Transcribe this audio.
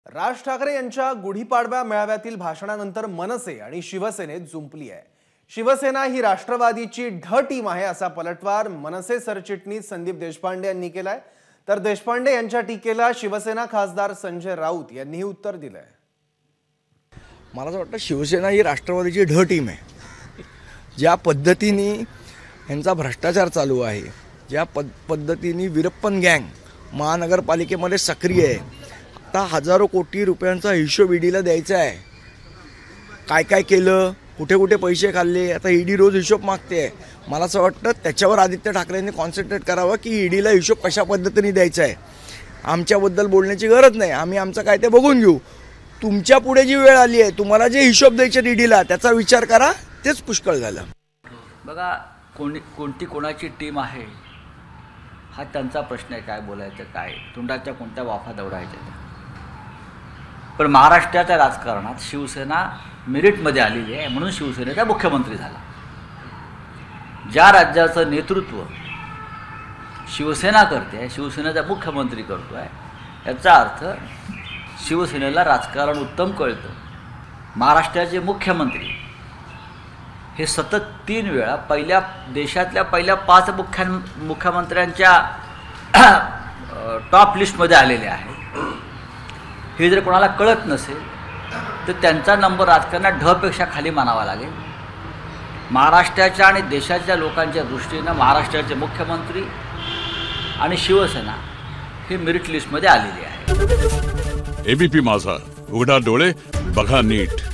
राज ठाकरे यांच्या गुढीपाडव्या मेळाव्यातील भाषणानंतर मनसे आणि शिवसेनेत जुंपली आहे। शिवसेना ही राष्ट्रवादीची ढ टीम आहे असा पलटवार मनसे सरचिटणीस संदीप देशपांडे यांनी केलाय। तर देशपांडे यांच्या टीकेला शिवसेना खासदार संजय राऊत यांनीही उत्तर दिलंय। मला असं वाटतं शिवसेना ही राष्ट्रवादीची ढ टीम आहे। ज्या पद्धतीने यांचा भ्रष्टाचार चालू आहे, ज्या पद्धतीने वीरप्पन गँग महानगरपालिकेमध्ये सक्रिय आहे, आता हजारो कोटी रुपयांचा हिशोब ईडीला द्यायचा आहे। काय काय केलं, कुठे कुठे पैसे खाल्ले, आता ईडी रोज हिशोब मागते आहे। मला असं वाटतं त्याच्यावर आदित्य ठाकरेंनी कॉन्सन्ट्रेट करावं की ईडीला हिशोब कशा पद्धतीने द्यायचा आहे। आमच्याबद्दल बोलण्याची गरज नाही, आम्ही आमचं काय ते बघून घेऊ। तुमच्या पुढे जी वेळ आली आहे, तुम्हाला जे हिशोब द्यायचे ईडीला त्याचा विचार करा, तेच पुष्कळ झालं। बघा, कोणती कोणाची टीम आहे हा त्यांचा प्रश्न आहे। काय बोलायचं, काय तोंडाच्या कोणत्या वाफा दौडायच्या। पण महाराष्ट्राच्या राजकारणात शिवसेना मेरिटमध्ये आलेली आहे, म्हणून शिवसेनेचा मुख्यमंत्री झाला। ज्या राज्याचं नेतृत्व शिवसेना करते, शिवसेनेचा मुख्यमंत्री करतो आहे, याचा अर्थ शिवसेनेला राजकारण उत्तम कळतं। महाराष्ट्राचे मुख्यमंत्री हे सतत 3 वेळा देशातल्या पहिल्या 5 मुख्यमंत्र्यांच्या टॉप लिस्टमध्ये आलेले आहेत। हे जर कोणाला कळत नसेल तर त्यांचा नंबर राजकारणात ढपेक्षा खाली मानावा लागेल। महाराष्ट्राच्या आणि देशाच्या लोकांच्या दृष्टीनं महाराष्ट्राचे मुख्यमंत्री आणि शिवसेना हे मेरिट लिस्टमध्ये आलेली आहे। एबीपी माझा, उघडा डोळे बघा नीट।